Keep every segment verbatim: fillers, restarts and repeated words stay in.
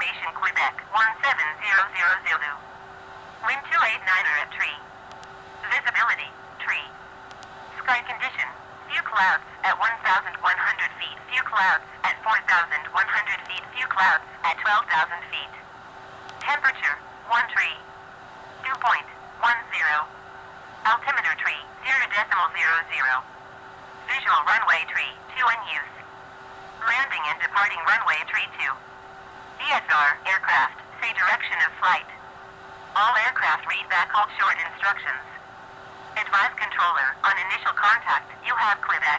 information Quebec one seven zero zero Zulu. Wind two eight niner at tree. Visibility, tree. Sky condition, few clouds at one thousand one hundred feet, few clouds at four thousand one hundred feet, few clouds at twelve thousand feet. Temperature, one tree. Dew point, one zero. Altimeter tree, zero decimal zero zero. Visual runway tree, two in use. Landing and departing runway tree two. D S R, aircraft, say direction of flight. All aircraft read back hold short instructions. Advise controller, on initial contact, you have Quebec.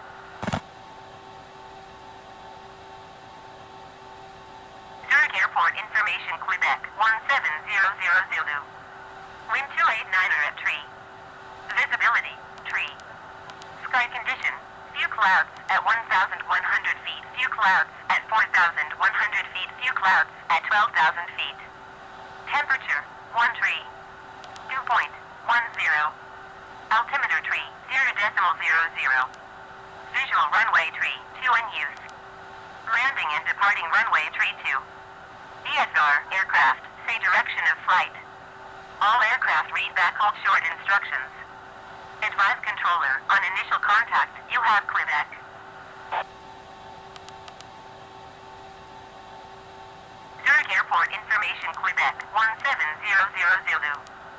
Zurich Airport information Quebec one seven zero zero Zulu. Wind two eight niner at tree. Visibility, tree. Sky condition, few clouds at one thousand one hundred feet, few clouds at four thousand one hundred feet, few clouds at twelve thousand feet. Temperature, one tree. Dew point, one zero. Altimeter tree, zero decimal zero zero. Visual runway tree, two in use. Landing and departing runway tree two. D S R, aircraft, say direction of flight. All aircraft read back hold short instructions. Advise controller, on initial contact, you have Quebec. Zurich Airport information Quebec one seven zero zero Zulu.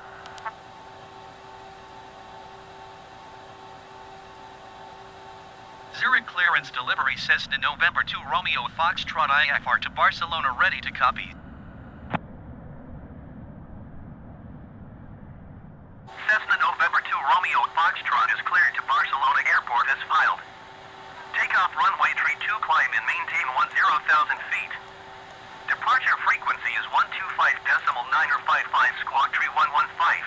Zurich clearance delivery Cessna November two Romeo Foxtrot I F R to Barcelona ready to copy. Cessna November two Romeo Foxtrot is cleared to Barcelona Airport as filed. Takeoff runway tree two climb and maintain one zero thousand feet. Departure frequency is one two five decimal nine or five five squawk tree one one five.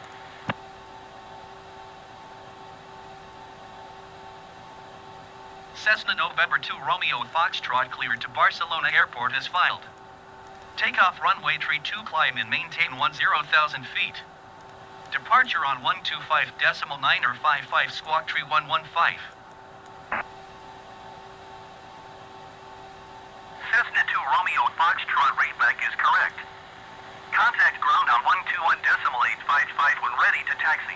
Cessna November two Romeo Foxtrot cleared to Barcelona Airport as filed. Takeoff runway tree two climb and maintain one zero thousand feet. Departure on one two five decimal nine or five five squawk tree one one five. Cessna two Romeo Foxtrot readback is correct. Contact ground on one two one decimal eight five five when ready to taxi.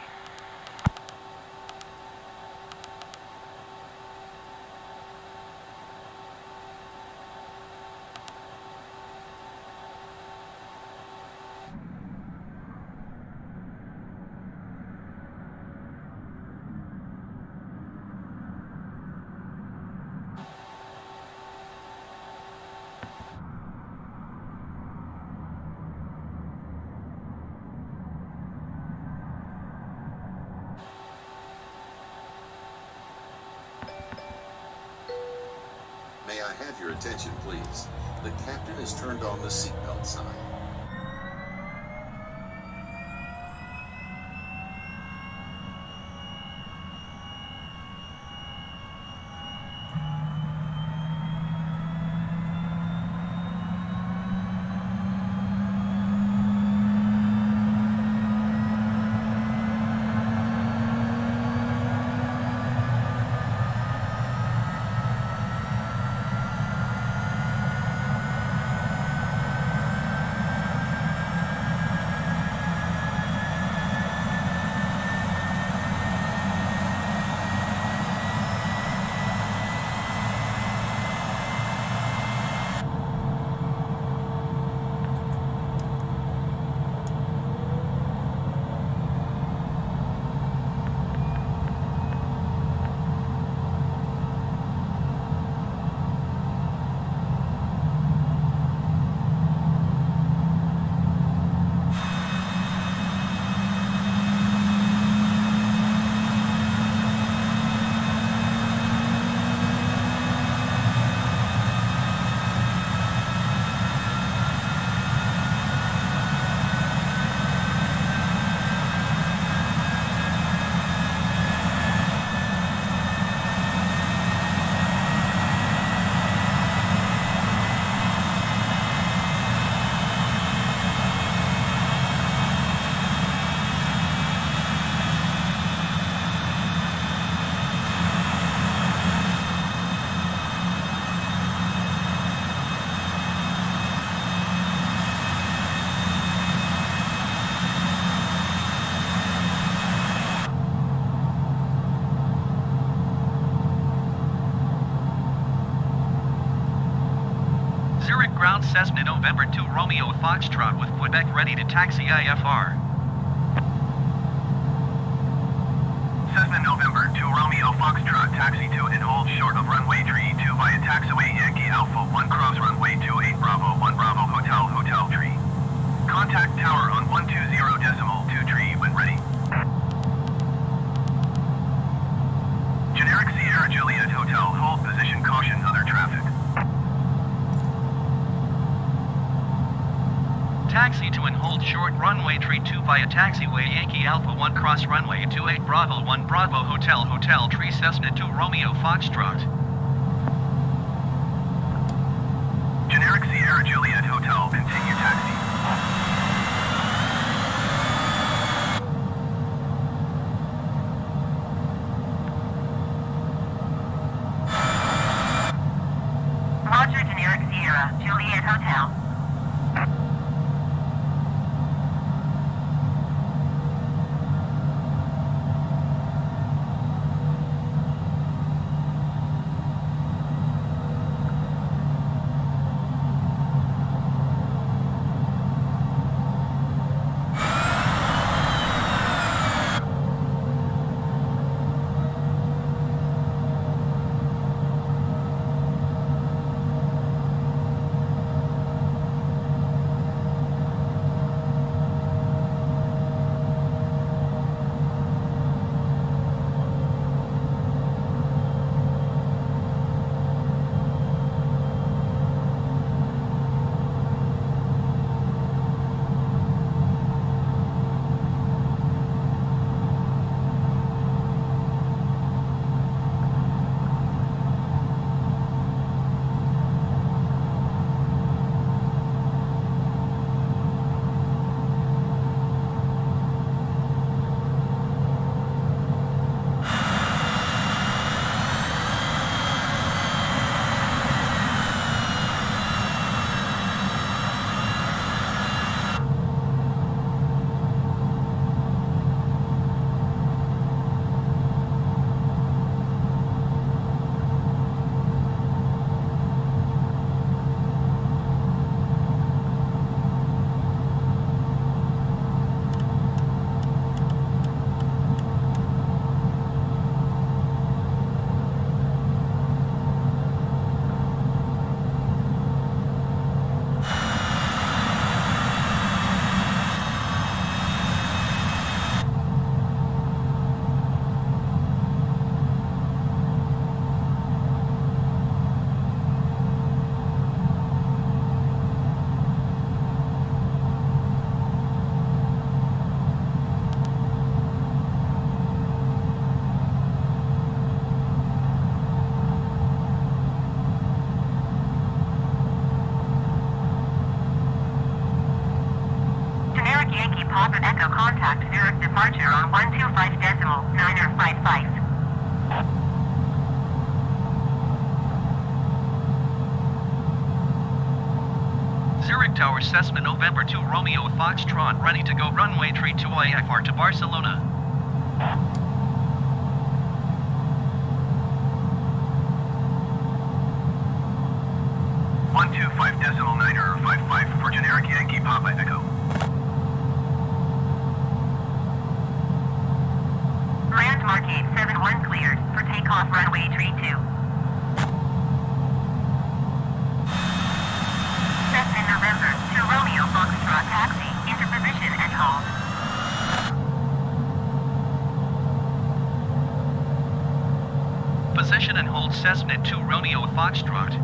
May I have your attention, please? The captain has turned on the seatbelt sign. Zurich ground Cessna November two Romeo Foxtrot with Quebec ready to taxi I F R. Cessna November two Romeo Foxtrot, taxi to and hold short of runway tree two via taxiway Yankee Alpha one cross runway two eight Bravo one Bravo Hotel Hotel tree. Contact tower on one two zero decimal two tree when ready. Generic Sierra Juliet Hotel, hold position, caution other traffic. Taxi to and hold short runway tree two via taxiway Yankee Alpha one cross runway two eight Bravo one Bravo Hotel Hotel tree Cessna two Romeo Foxtrot. Generic Sierra Juliet Hotel, continue taxi. Roger, Generic Sierra Juliet Hotel. Yankee Papa Echo contact Zurich departure on one two five decimal niner five five. Zurich Tower Cessna November two Romeo Foxtrot ready to go runway tree two I F R to Barcelona. one two five decimal niner five five for generic Yankee Papa Echo. Landmark eight seven one cleared for takeoff runway tree two. Cessna November two Romeo Foxtrot taxi into position and hold. Position and hold Cessna two Romeo Foxtrot.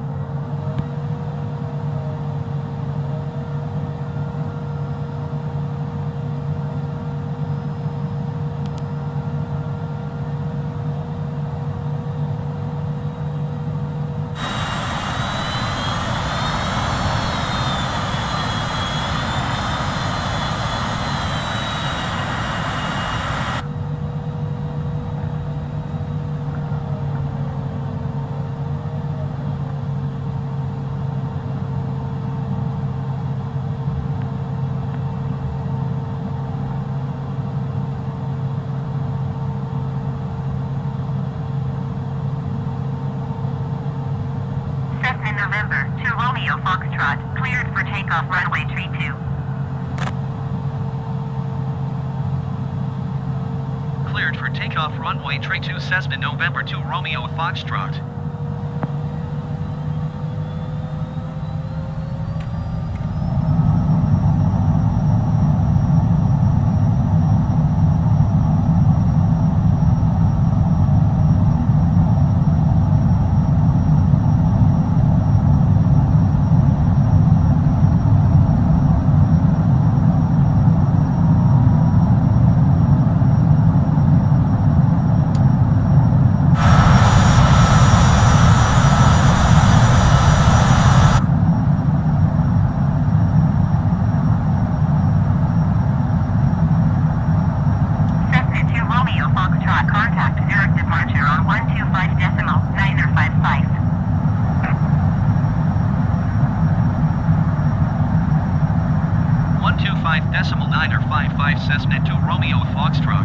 Foxtrot, cleared for takeoff runway tree two. Cleared for takeoff runway tree two Cessna November two Romeo Foxtrot. Decimal niner five five Cessna two Romeo Foxtrot.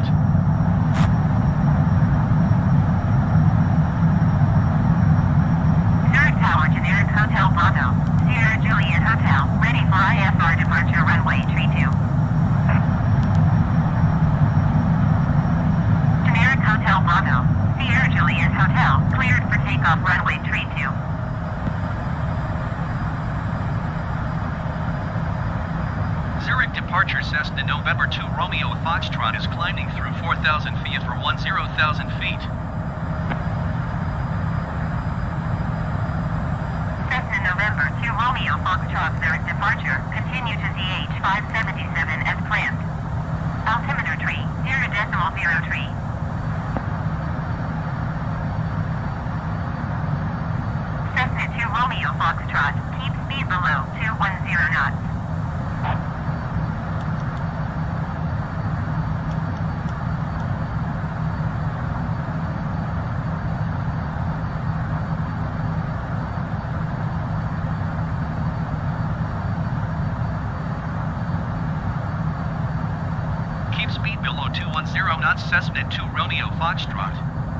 Zurich Tower, generic Hotel Bravo, Sierra Juliet Hotel, ready for I F R departure runway tree two. Generic Hotel Bravo, Sierra Juliet Hotel, cleared for takeoff runway tree two. Zurich departure Cessna November two Romeo Foxtrot is climbing through four thousand feet for ten thousand feet. Cessna November two Romeo Foxtrot Zurich departure, continue to Z H five seventy-seven as planned. Altimeter tree, zero decimal zero tree. Cessna two Romeo Foxtrot, keep speed below two ten knots. Speed below two ten knots Cessna two Romeo Foxtrot.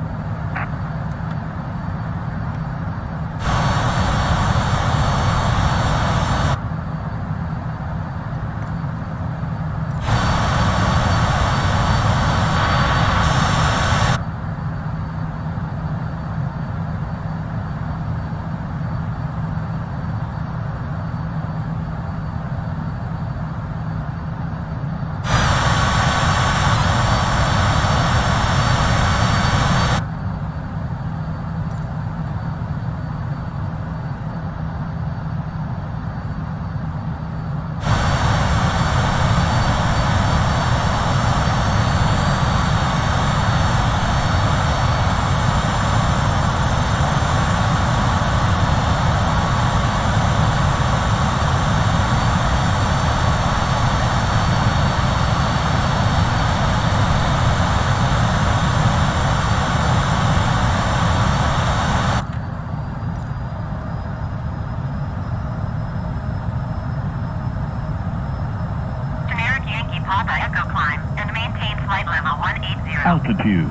Papa Echo climb and maintain flight level one eighty. Altitude.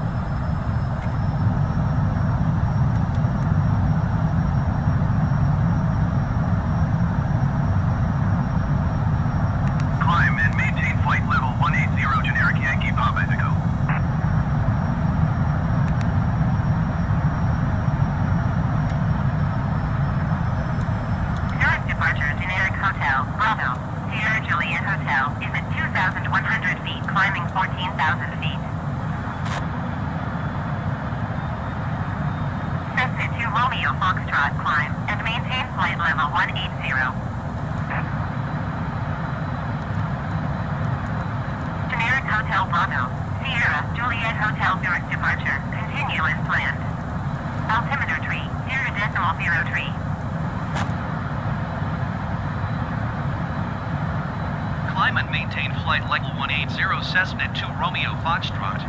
Climb and maintain flight level one eighty, generic Yankee Papa Echo. Zurich departure, generic Hotel, Bravo, Sierra Juliet Hotel, is at two thousand one hundred feet, climbing fourteen thousand feet. Cessna two Romeo Foxtrot climb and maintain flight level one eighty. Generic Hotel Bravo, Sierra Juliet Hotel Zurich departure, continue as planned. Altimeter tree, zero decimal zero tree. Climb and maintain flight level one eighty Cessna two Romeo Foxtrot.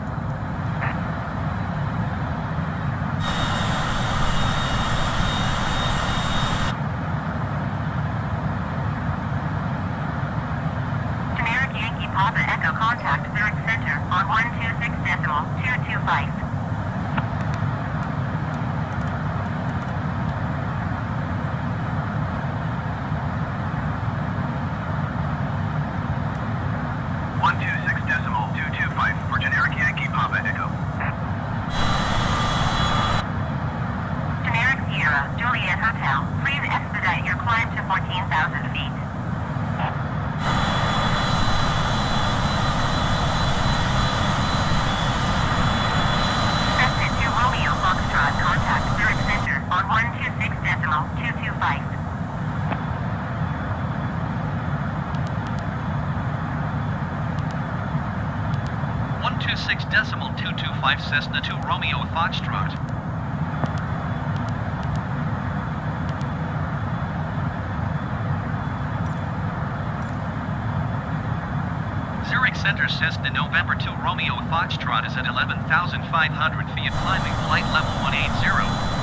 Generic Yankee Papa Echo contact Zurich Center on one two six decimal two two five. six decimal two two five Cessna two Romeo Foxtrot. Zurich Center Cessna November two Romeo Foxtrot is at eleven thousand five hundred feet, climbing flight level one eighty.